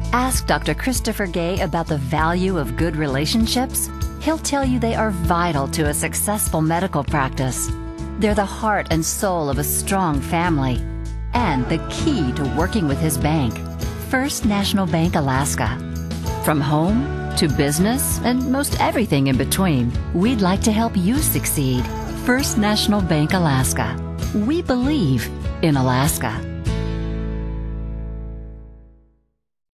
Ask Dr. Christopher Gay about the value of good relationships. He'll tell you they are vital to a successful medical practice. They're the heart and soul of a strong family and the key to working with his bank, First National Bank Alaska. From home to business and most everything in between, we'd like to help you succeed. First National Bank Alaska. We believe in Alaska.